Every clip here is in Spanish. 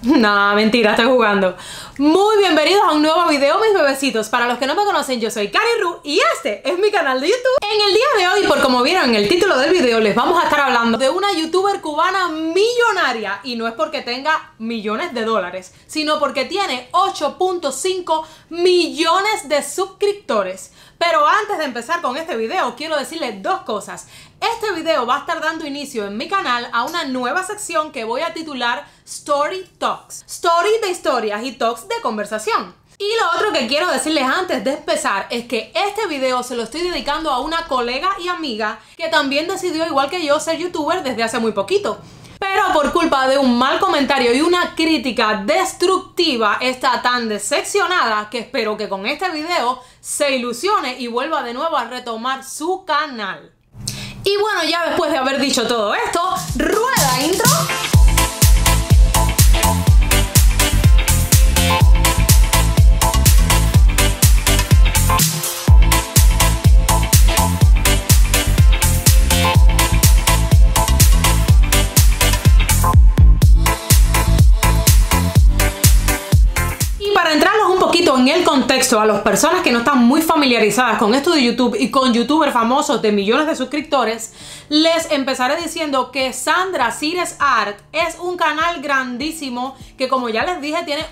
Nah, mentira, estoy jugando. Muy bienvenidos a un nuevo video, mis bebecitos. Para los que no me conocen, yo soy Cari Ru y este es mi canal de YouTube. En el día de hoy, por como vieron en el título del video, les vamos a estar hablando de una youtuber cubana millonaria. Y no es porque tenga millones de dólares, sino porque tiene 8.5 millones de suscriptores. Pero antes de empezar con este video, quiero decirles dos cosas. Este video va a estar dando inicio en mi canal a una nueva sección que voy a titular Story Talks. Story de historias y talks de conversación. Y lo otro que quiero decirles antes de empezar es que este video se lo estoy dedicando a una colega y amiga que también decidió, igual que yo, ser youtuber desde hace muy poquito. Pero por culpa de un mal comentario y una crítica destructiva está tan decepcionada que espero que con este video se ilusione y vuelva de nuevo a retomar su canal. Y bueno, ya después de haber dicho todo esto, rueda intro. En el contexto, a las personas que no están muy familiarizadas con esto de YouTube y con youtubers famosos de millones de suscriptores, les empezaré diciendo que Sandra Cires Art es un canal grandísimo que, como ya les dije, tiene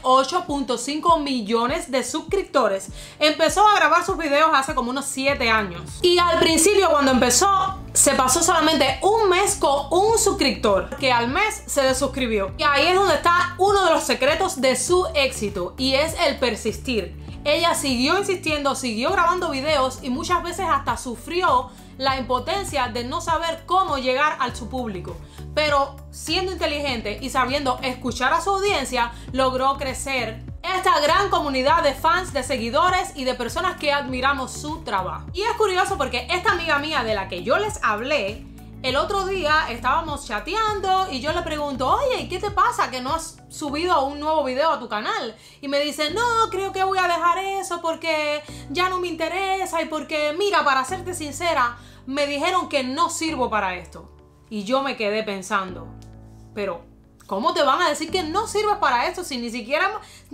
8.5 millones de suscriptores. Empezó a grabar sus videos hace como unos 7 años y al principio, cuando empezó, se pasó solamente un mes con un suscriptor que al mes se desuscribió. Y ahí es donde está uno de los secretos de su éxito, y es el persistir. Ella siguió insistiendo, siguió grabando videos y muchas veces hasta sufrió la impotencia de no saber cómo llegar a su público. Pero siendo inteligente y sabiendo escuchar a su audiencia, logró crecer esta gran comunidad de fans, de seguidores y de personas que admiramos su trabajo. Y es curioso porque esta amiga mía de la que yo les hablé, el otro día estábamos chateando y yo le pregunto: oye, ¿qué te pasa que no has subido un nuevo video a tu canal? Y me dice: no, creo que voy a dejar eso porque ya no me interesa y porque, mira, para serte sincera, me dijeron que no sirvo para esto. Y yo me quedé pensando, pero ¿cómo te van a decir que no sirves para esto si ni siquiera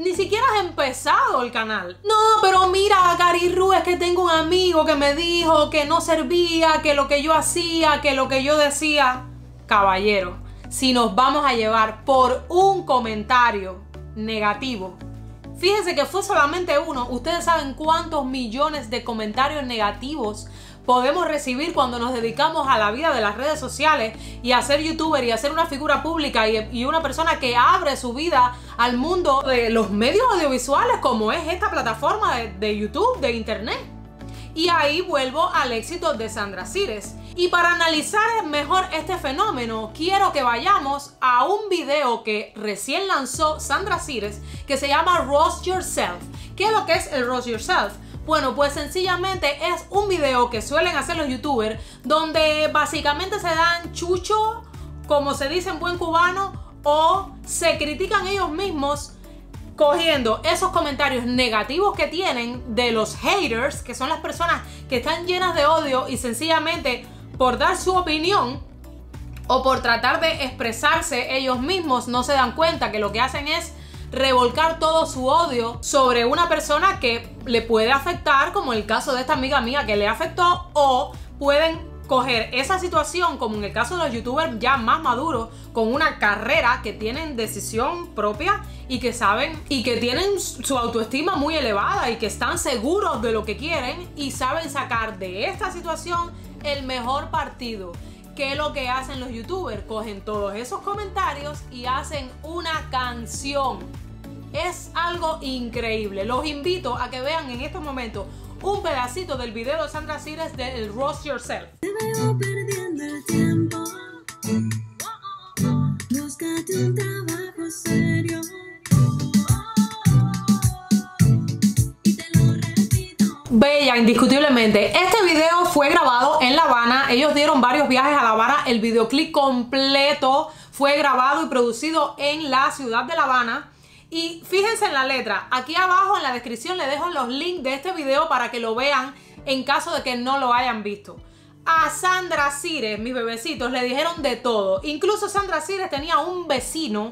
has empezado el canal? No, pero mira, Cari Ru, es que tengo un amigo que me dijo que no servía, que lo que yo hacía, que lo que yo decía. Caballero, si nos vamos a llevar por un comentario negativo, fíjense que fue solamente uno. Ustedes saben cuántos millones de comentarios negativos podemos recibir cuando nos dedicamos a la vida de las redes sociales y a ser youtuber y a ser una figura pública y una persona que abre su vida al mundo de los medios audiovisuales, como es esta plataforma de YouTube, de internet. Y ahí vuelvo al éxito de Sandra Cires. Y para analizar mejor este fenómeno, quiero que vayamos a un video que recién lanzó Sandra Cires, que se llama Roast Yourself. ¿Qué es lo que es el Roast Yourself? Bueno, pues sencillamente es un video que suelen hacer los youtubers donde básicamente se dan chucho, como se dice en buen cubano, o se critican ellos mismos cogiendo esos comentarios negativos que tienen de los haters, que son las personas que están llenas de odio y sencillamente por dar su opinión o por tratar de expresarse ellos mismos no se dan cuenta que lo que hacen es revolcar todo su odio sobre una persona que le puede afectar, como el caso de esta amiga mía que le afectó, o pueden coger esa situación, como en el caso de los youtubers ya más maduros, con una carrera, que tienen decisión propia y que saben y que tienen su autoestima muy elevada y que están seguros de lo que quieren y saben sacar de esta situación el mejor partido. ¿Qué es lo que hacen los youtubers? Cogen todos esos comentarios y hacen una canción. Es algo increíble. Los invito a que vean en estos momentos un pedacito del video de Sandra Cires del Roast Yourself. Te veo perdiendo el tiempo. Búscate un trabajo serio. Y te lo repito. Bella, indiscutiblemente. Este video fue grabado en La Habana. Ellos dieron varios viajes a La Habana. El videoclip completo fue grabado y producido en la ciudad de La Habana. Y fíjense en la letra. Aquí abajo en la descripción les dejo los links de este video para que lo vean en caso de que no lo hayan visto. A Sandra Cires, mis bebecitos, le dijeron de todo. Incluso Sandra Cires tenía un vecino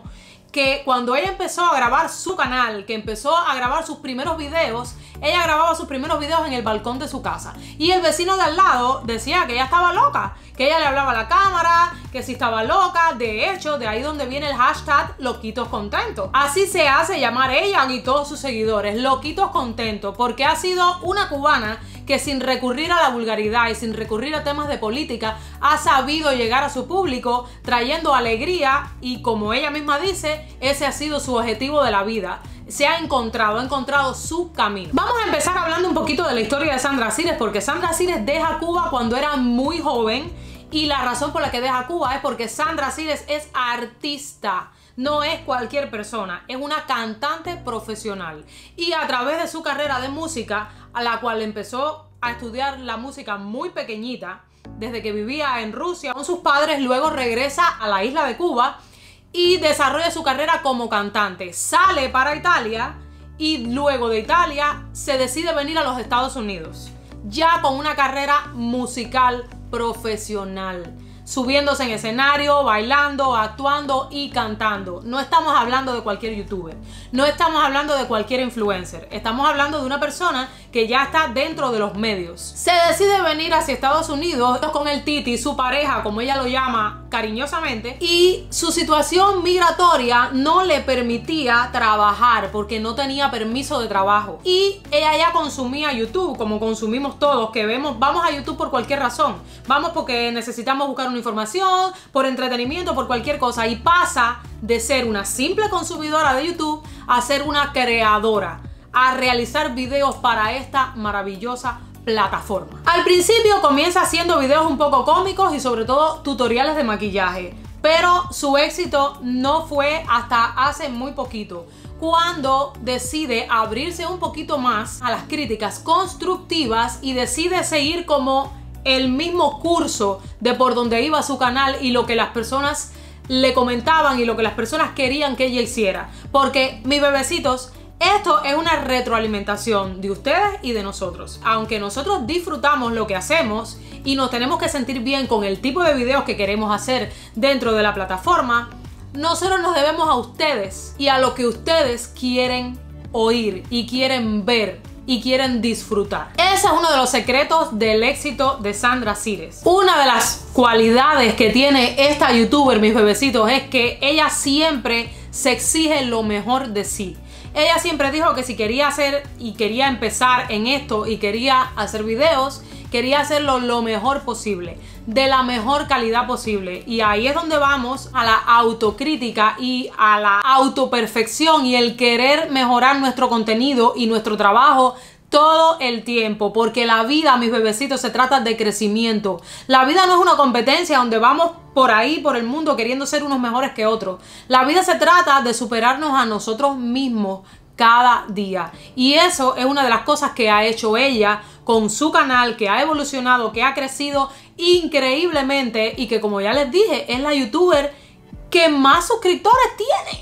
que cuando ella empezó a grabar su canal, que empezó a grabar sus primeros videos, ella grababa sus primeros videos en el balcón de su casa. Y el vecino de al lado decía que ella estaba loca, que ella le hablaba a la cámara, que si estaba loca. De hecho, de ahí donde viene el hashtag Loquitos Contentos. Así se hace llamar ella y todos sus seguidores, Loquitos Contentos, porque ha sido una cubana que sin recurrir a la vulgaridad y sin recurrir a temas de política, ha sabido llegar a su público trayendo alegría y, como ella misma dice, ese ha sido su objetivo de la vida. Se ha encontrado su camino. Vamos a empezar hablando un poquito de la historia de Sandra Cires, porque Sandra Cires deja Cuba cuando era muy joven y la razón por la que deja Cuba es porque Sandra Cires es artista. No es cualquier persona, es una cantante profesional. Y a través de su carrera de música, a la cual empezó a estudiar la música muy pequeñita, desde que vivía en Rusia con sus padres, luego regresa a la isla de Cuba y desarrolla su carrera como cantante. Sale para Italia y luego de Italia se decide venir a los Estados Unidos, ya con una carrera musical profesional, subiéndose en escenario, bailando, actuando y cantando. No estamos hablando de cualquier youtuber, no estamos hablando de cualquier influencer, estamos hablando de una persona que ya está dentro de los medios. Se decide venir hacia Estados Unidos con el Titi, su pareja, como ella lo llama cariñosamente, y su situación migratoria no le permitía trabajar porque no tenía permiso de trabajo. Y ella ya consumía YouTube, como consumimos todos, que vamos a YouTube por cualquier razón. Vamos porque necesitamos buscar una información, por entretenimiento, por cualquier cosa, y pasa de ser una simple consumidora de YouTube a ser una creadora, a realizar videos para esta maravillosa plataforma. Al principio comienza haciendo videos un poco cómicos y sobre todo tutoriales de maquillaje, pero su éxito no fue hasta hace muy poquito, cuando decide abrirse un poquito más a las críticas constructivas y decide seguir como el mismo curso de por donde iba su canal y lo que las personas le comentaban y lo que las personas querían que ella hiciera. Porque, mis bebecitos, esto es una retroalimentación de ustedes y de nosotros. Aunque nosotros disfrutamos lo que hacemos y nos tenemos que sentir bien con el tipo de videos que queremos hacer dentro de la plataforma, nosotros nos debemos a ustedes y a lo que ustedes quieren oír y quieren ver y quieren disfrutar. Ese es uno de los secretos del éxito de Sandra Cires. Una de las cualidades que tiene esta youtuber, mis bebecitos, es que ella siempre se exige lo mejor de sí. Ella siempre dijo que si quería hacer y quería empezar en esto y quería hacer videos, quería hacerlo lo mejor posible, de la mejor calidad posible. Y ahí es donde vamos a la autocrítica y a la autoperfección y el querer mejorar nuestro contenido y nuestro trabajo todo el tiempo, porque la vida, mis bebecitos, se trata de crecimiento. La vida no es una competencia donde vamos por ahí, por el mundo, queriendo ser unos mejores que otros. La vida se trata de superarnos a nosotros mismos cada día. Y eso es una de las cosas que ha hecho ella con su canal, que ha evolucionado, que ha crecido increíblemente y que, como ya les dije, es la youtuber que más suscriptores tiene.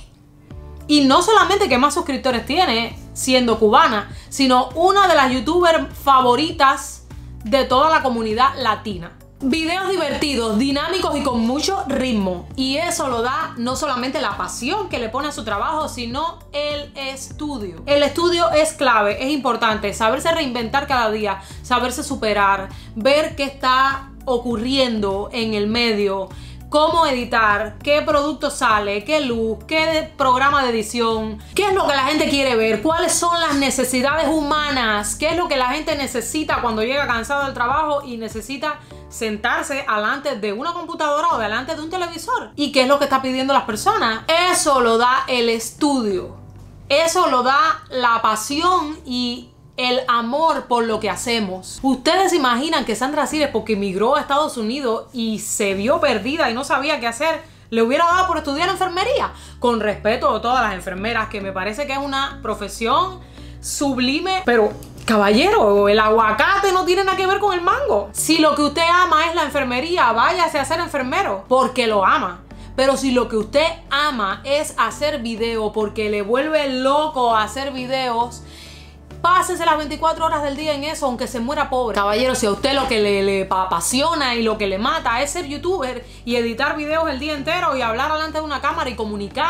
Y no solamente que más suscriptores tiene siendo cubana, sino una de las youtubers favoritas de toda la comunidad latina. Videos divertidos, dinámicos y con mucho ritmo. Y eso lo da no solamente la pasión que le pone a su trabajo, sino el estudio. El estudio es clave, es importante. Saberse reinventar cada día, saberse superar, ver qué está ocurriendo en el medio, cómo editar, qué producto sale, qué luz, qué programa de edición, qué es lo que la gente quiere ver, cuáles son las necesidades humanas, qué es lo que la gente necesita cuando llega cansado del trabajo y necesita sentarse delante de una computadora o delante de un televisor, y qué es lo que está pidiendo las personas. Eso lo da el estudio, eso lo da la pasión y el amor por lo que hacemos. Ustedes se imaginan que Sandra Cires, porque emigró a Estados Unidos y se vio perdida y no sabía qué hacer, le hubiera dado por estudiar enfermería? Con respeto a todas las enfermeras, que me parece que es una profesión sublime, pero caballero, el aguacate no tiene nada que ver con el mango. Si lo que usted ama es la enfermería, váyase a ser enfermero porque lo ama. Pero si lo que usted ama es hacer video porque le vuelve loco hacer videos, pásese las 24 horas del día en eso, aunque se muera pobre. Caballero, si a usted lo que le apasiona y lo que le mata es ser youtuber y editar videos el día entero y hablar delante de una cámara y comunicar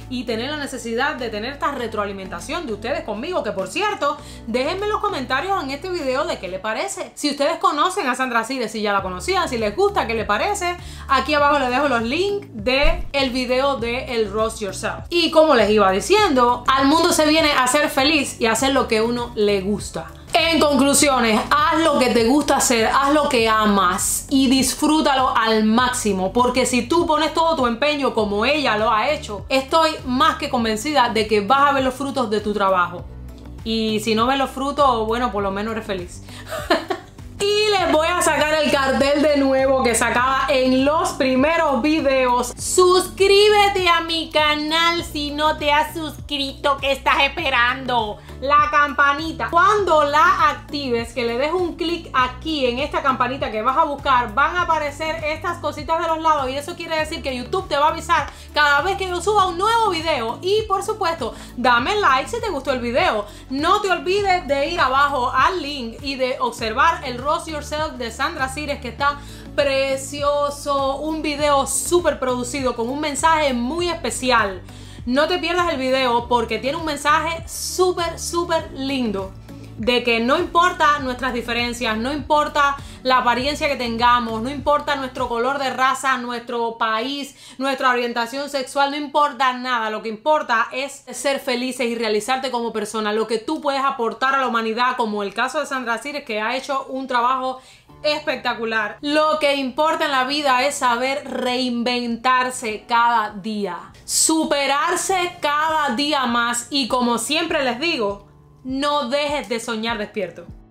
y tener la necesidad de tener esta retroalimentación de ustedes conmigo, que por cierto, déjenme en los comentarios en este video de qué les parece. Si ustedes conocen a Sandra Cires, si ya la conocían, si les gusta, qué les parece, aquí abajo les dejo los links del video de el Roast Yourself. Y como les iba diciendo, al mundo se viene a ser feliz y a hacer lo que uno le gusta. En conclusiones, haz lo que te gusta hacer, haz lo que amas y disfrútalo al máximo, porque si tú pones todo tu empeño como ella lo ha hecho, estoy más que convencida de que vas a ver los frutos de tu trabajo. Y si no ves los frutos, bueno, por lo menos eres feliz. Y les voy a sacar el cartel de nuevo que sacaba en los primeros videos. Suscríbete a mi canal si no te has suscrito. ¿Qué estás esperando? La campanita. Cuando la actives, que le des un clic aquí en esta campanita que vas a buscar, van a aparecer estas cositas de los lados y eso quiere decir que YouTube te va a avisar cada vez que yo suba un nuevo video. Y por supuesto, dame like si te gustó el video. No te olvides de ir abajo al link y de observar el Roast Yourself de Sandra Cires, que está precioso. Un video súper producido con un mensaje muy especial. No te pierdas el video porque tiene un mensaje súper lindo de que no importa nuestras diferencias, no importa la apariencia que tengamos, no importa nuestro color de raza, nuestro país, nuestra orientación sexual, no importa nada. Lo que importa es ser felices y realizarte como persona, lo que tú puedes aportar a la humanidad, como el caso de Sandra Cires, que ha hecho un trabajo espectacular. Lo que importa en la vida es saber reinventarse cada día, superarse cada día más y, como siempre les digo, no dejes de soñar despierto.